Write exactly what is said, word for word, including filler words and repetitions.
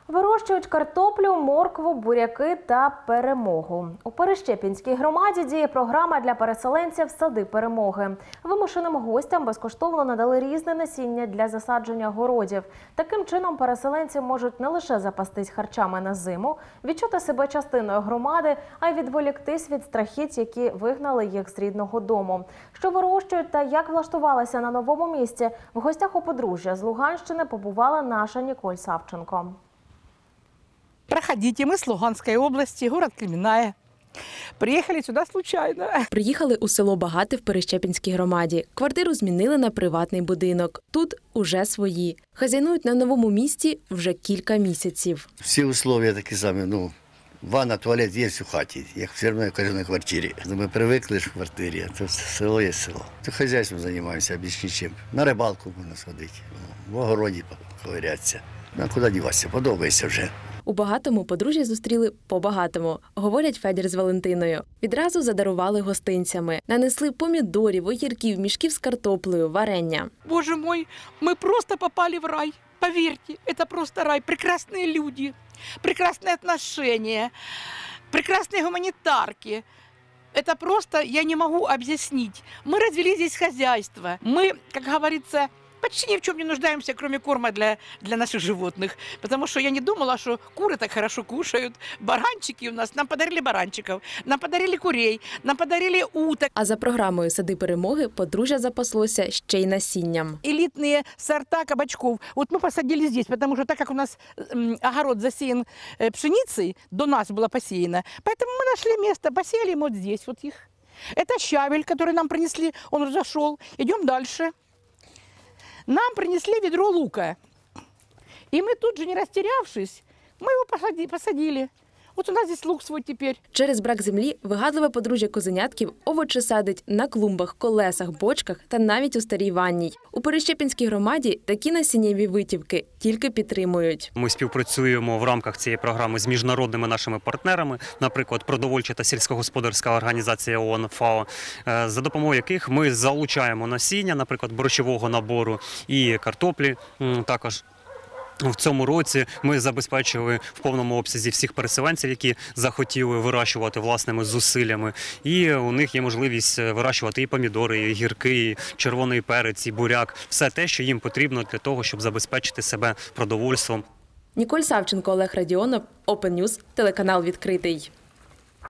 Вирощують картоплю, моркву, буряки та перемогу. У Перещепінській громаді діє програма для переселенців «Сади перемоги». Вимушеним гостям безкоштовно надали різне насіння для засадження городів. Таким чином переселенці можуть не лише запастись харчами на зиму, відчути себе частиною громади, а й відволіктись від страхіть, які вигнали їх з рідного дому. Що вирощують та як влаштувалися на новому місці, в гостях у подружжя з Луганщини побувала наша Ніколь Савченко. Проходите, мы с Луганской области, город Кремінная. Приїхали сюди случайно. Приїхали у село Багате в Перещепінській громаді. Квартиру змінили на приватний будинок. Тут уже свої. Хазяйнують на новому місці вже кілька місяців. Всі умови такі самі, ну, ванна, туалет є в хаті, як все одно, як на квартирі. Ми привикли ж в квартирі, а то село є село. То хазяйством займаємося, більш нічим. На рибалку можна сходити, в огороді ковирятися. Ну, а куди діватися, подобається вже. У Багатому подружжя зустріли по-багатому, говорять Федір з Валентиною. Відразу задарували гостинцями. Нанесли помідорів, огірків, мішків з картоплею, варення. Боже мой, ми просто попали в рай. Поверьте, это просто рай. Прекрасные люди, прекрасные отношения, прекрасные гуманитарки. Это просто я не могу объяснить. Мы развели здесь хозяйство. Мы, как говорится, почти ни в чем не нуждаемся, кроме корма для, для наших животных. Потому что я не думала, что куры так хорошо кушают. Баранчики у нас. Нам подарили баранчиков, нам подарили курей, нам подарили уток. А за програмою «Сади перемоги» подружжя запаслося ще й насінням. Элитные сорта кабачков. Вот мы посадили здесь, потому что так как у нас огород засеян пшеницей, до нас было посеяно, поэтому мы нашли место, посеяли вот здесь вот их. Это щавель, который нам принесли, он разошел. Идем дальше. Нам принесли ведро лука. И мы тут же, не растерявшись, мы его посадили. Вот у нас здесь лук свой теперь. Через брак землі вигадливе подружжя Козенятків овочі садить на клумбах, колесах, бочках та навіть у старій ванній. У Перещепінській громаді такі насіннєві витівки тільки підтримують. Ми співпрацюємо в рамках цієї програми з міжнародними нашими партнерами, наприклад, продовольча та сільськогосподарська організація ООН ФАО, за допомогою яких ми залучаємо насіння, наприклад, борщового набору і картоплі також. В цьому році ми забезпечили в повному обсязі всіх переселенців, які захотіли вирощувати власними зусиллями. І у них є можливість вирощувати і помідори, і гірки, і червоний перець, і буряк. Все те, що їм потрібно для того, щоб забезпечити себе продовольством. Ніколь Савченко, Олег Радіонов, Open News, телеканал «Відкритий».